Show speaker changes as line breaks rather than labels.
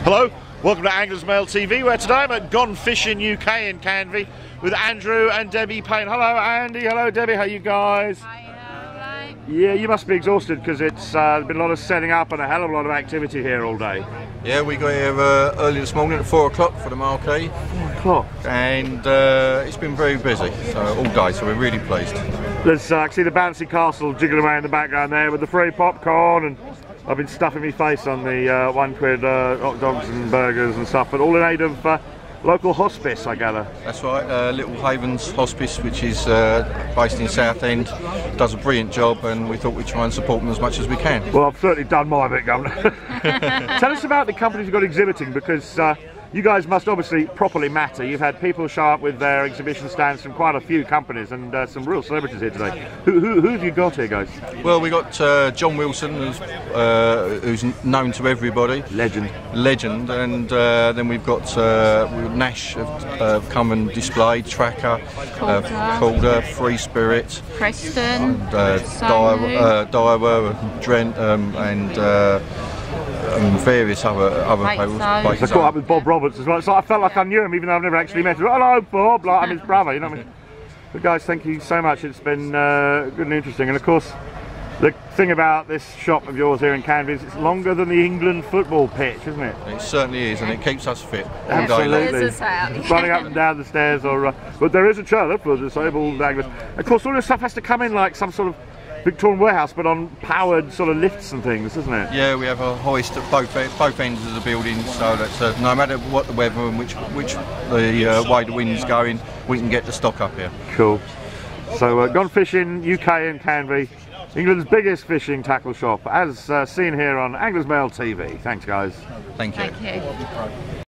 Hello, welcome to Anglersmail TV, where today I'm at Gone Fishing UK in Canvey with Andrew and Debbie Payne. Hello Andy, hello Debbie, how you guys?
Hi, right.
Yeah, you must be exhausted because it's been a lot of setting up and a hell of a lot of activity here all day.
Yeah, we got here early this morning at 4 o'clock for the marquee.
4 o'clock?
And it's been very busy all day, so we're really pleased.
There's I can see the bouncy castle jiggling around in the background there with the free popcorn, and I've been stuffing my face on the £1 hot dogs and burgers and stuff, but all in aid of local hospice, I gather.
That's right, Little Havens Hospice, which is based in Southend, does a brilliant job, and we thought we'd try and support them as much as we can.
Well, I've certainly done my bit, Governor. Tell us about the companies you've got exhibiting, because you guys must obviously properly matter. You've had people show up with their exhibition stands from quite a few companies and some real celebrities here today. Who have you got here, guys?
Well, we got John Wilson, who's known to everybody. Legend, and then we've got Nash have come and displayed, Tracker, Calder, Free Spirit,
Preston,
Daiwa, Drent, and various other people.
I caught up with Bob Roberts as well, so I felt like I knew him even though I've never actually met him. Hello Bob, like I'm his brother, you know what I mean? But guys, thank you so much, it's been good and interesting. And of course, the thing about this shop of yours here in Canvey is it's longer than the England football pitch, isn't it?
It certainly is, and it keeps us fit.
Absolutely. Running up and down the stairs, but there is a chair for disabled anglers. Of course, all this stuff has to come in like some sort of Victorian warehouse, but on powered sort of lifts and things, isn't it?
Yeah, we have a hoist at both ends of the building, so that no matter what the weather and which the way the wind's going, we can get the stock up here.
Cool. So Gone Fishing UK in Canvey, England's biggest fishing tackle shop, as seen here on Anglersmail TV. Thanks guys.
Thank you.
Thank you.